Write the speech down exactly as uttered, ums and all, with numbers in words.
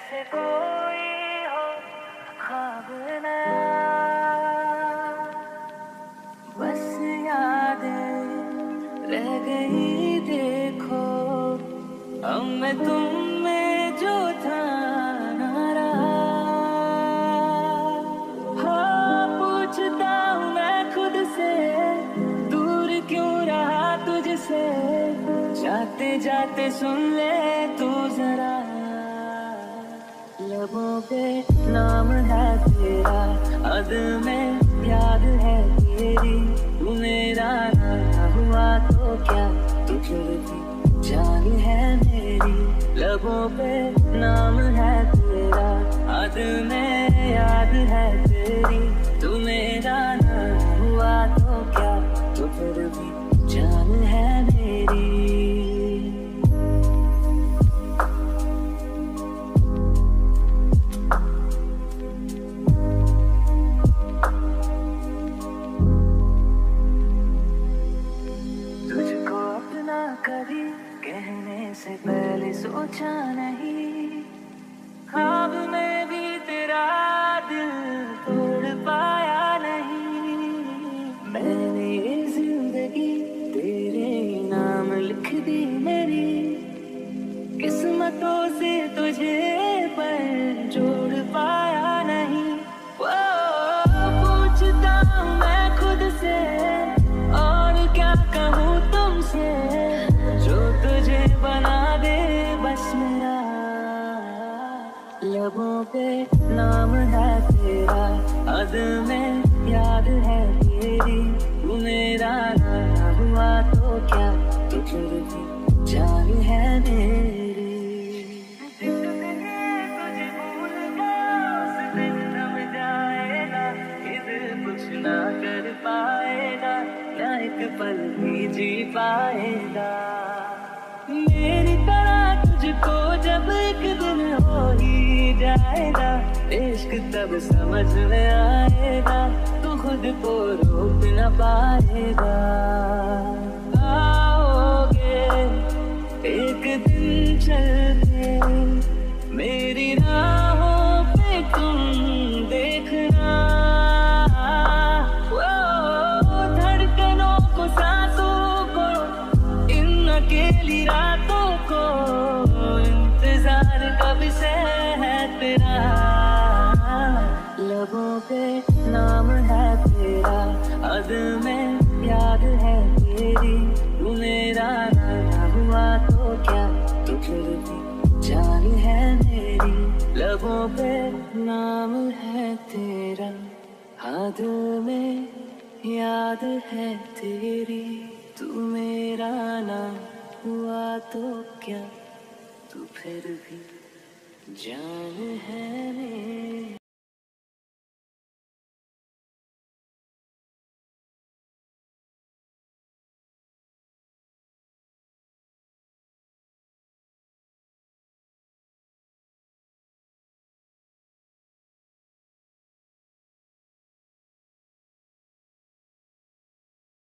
जैसे कोई हो ख्वाब नया, बस यादें रह गई देखो, अब मैं तुम में जो था ना रहा। हाँ पूछता हूँ मैं खुद से, दूर क्यों रहा तुझसे, जाते जाते सुन ले तू जरा। लबों पे नाम है तेरा, अद में याद है तेरी, तू मेरा ना हुआ तो क्या, तू फिर भी जान है मेरी। लबों पे नाम है तेरा, अद में याद है तेरी, तू मेरा ना हुआ तो क्या, तू फिर भी जान है मेरी। कभी कहने से पहले सोचा नहीं, ख्वाब में भी तेरा दिल तोड़ पाया नहीं। मैंने ये जिंदगी तेरे नाम लिख दी मेरी, किस्मतों से तुझे पर जोड़ पाया नहीं। वो पूछता हूँ मैं खुद से, और क्या कहूँ तुमसे, जो तुझे बना दे बस मेरा। लबों पे नाम है तेरा, अद में याद है तेरी, तू मेरा ना हुआ तो क्या, तू फिर भी जान है मेरी। जिस दिन तुझे भूल गया उस दिन थम जाएगा, ये दिल कुछ ना कर पाएगा, ना एक पल भी जी पाएगा। मेरी तरह तुझको जब एक दिन हो ही जाएगा, इश्क तब समझ में आएगा, तू खुद को रोक न पाएगा। आओगे एक दिन चल के मेरी राहों पे तुम देखना, वो धड़कनों को सांसों को इन अकेली रातों को, इंतजार कब से है तेरा। लबों पे नाम है तेरा, अद में याद है तेरी, तू मेरा ना हुआ तो क्या, तू फिर भी जान है मेरी। लबों पे नाम है तेरा, अद में याद है तेरी, तू मेरा ना हुआ तो क्या, तू फिर भी जान है।